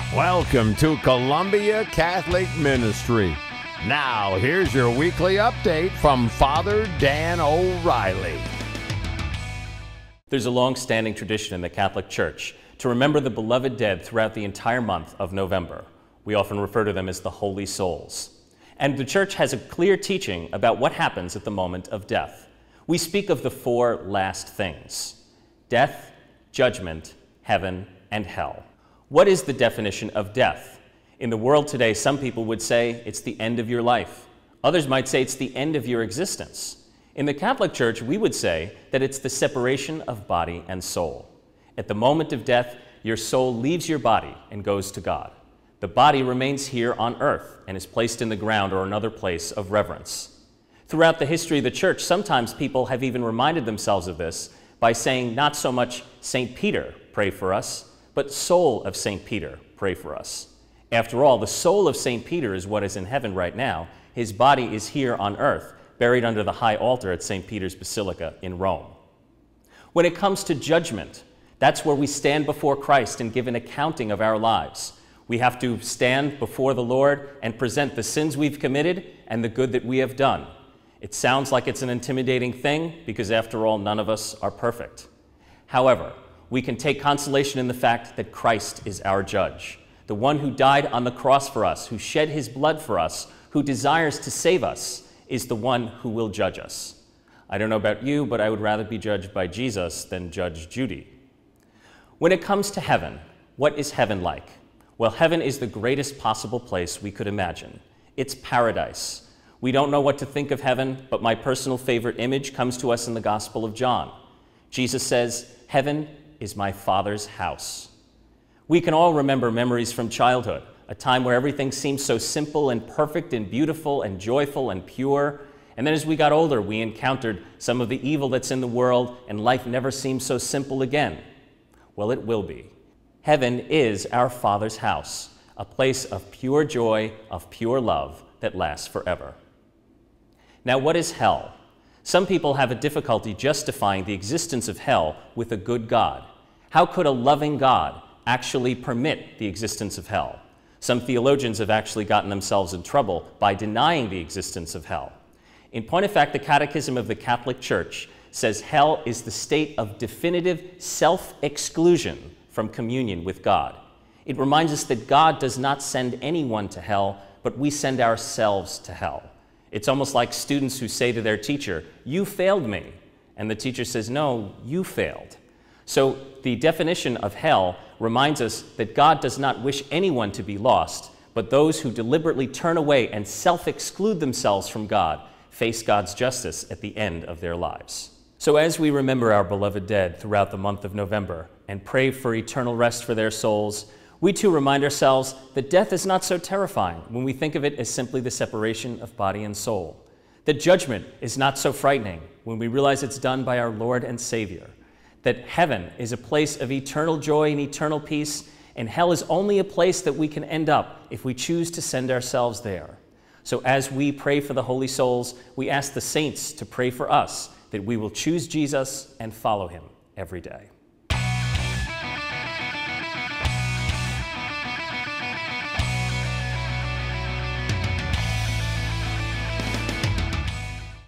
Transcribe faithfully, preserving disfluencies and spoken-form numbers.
Welcome to Columbia Catholic Ministry. Now, here's your weekly update from Father Dan O'Reilly. There's a long-standing tradition in the Catholic Church to remember the beloved dead throughout the entire month of November. We often refer to them as the Holy Souls. And the Church has a clear teaching about what happens at the moment of death. We speak of the four last things: death, judgment, heaven, and hell. What is the definition of death? In the world today, some people would say it's the end of your life. Others might say it's the end of your existence. In the Catholic Church, we would say that it's the separation of body and soul. At the moment of death, your soul leaves your body and goes to God. The body remains here on earth and is placed in the ground or another place of reverence. Throughout the history of the Church, sometimes people have even reminded themselves of this by saying not so much Saint Peter, pray for us, but soul of Saint Peter, pray for us. After all, the soul of Saint Peter is what is in heaven right now. His body is here on earth, buried under the high altar at Saint Peter's Basilica in Rome. When it comes to judgment, that's where we stand before Christ and give an accounting of our lives. We have to stand before the Lord and present the sins we've committed and the good that we have done. It sounds like it's an intimidating thing because, after all, none of us are perfect. However, we can take consolation in the fact that Christ is our judge, the one who died on the cross for us, who shed his blood for us, who desires to save us, is the one who will judge us. I don't know about you, but I would rather be judged by Jesus than Judge Judy. When it comes to heaven, what is heaven like? Well, heaven is the greatest possible place we could imagine. It's paradise. We don't know what to think of heaven, but my personal favorite image comes to us in the Gospel of John. Jesus says, "Heaven is my Father's house." We can all remember memories from childhood, a time where everything seemed so simple and perfect and beautiful and joyful and pure. And then as we got older, we encountered some of the evil that's in the world, and life never seemed so simple again. Well, it will be. Heaven is our Father's house, a place of pure joy, of pure love that lasts forever. Now, what is hell? Some people have a difficulty justifying the existence of hell with a good God. How could a loving God actually permit the existence of hell? Some theologians have actually gotten themselves in trouble by denying the existence of hell. In point of fact, the Catechism of the Catholic Church says hell is the state of definitive self-exclusion from communion with God. It reminds us that God does not send anyone to hell, but we send ourselves to hell. It's almost like students who say to their teacher, "You failed me," and the teacher says, "No, you failed." So the definition of hell reminds us that God does not wish anyone to be lost, but those who deliberately turn away and self-exclude themselves from God face God's justice at the end of their lives. So as we remember our beloved dead throughout the month of November and pray for eternal rest for their souls, we too remind ourselves that death is not so terrifying when we think of it as simply the separation of body and soul. That judgment is not so frightening when we realize it's done by our Lord and Savior. That heaven is a place of eternal joy and eternal peace, and hell is only a place that we can end up if we choose to send ourselves there. So as we pray for the holy souls, we ask the saints to pray for us that we will choose Jesus and follow him every day.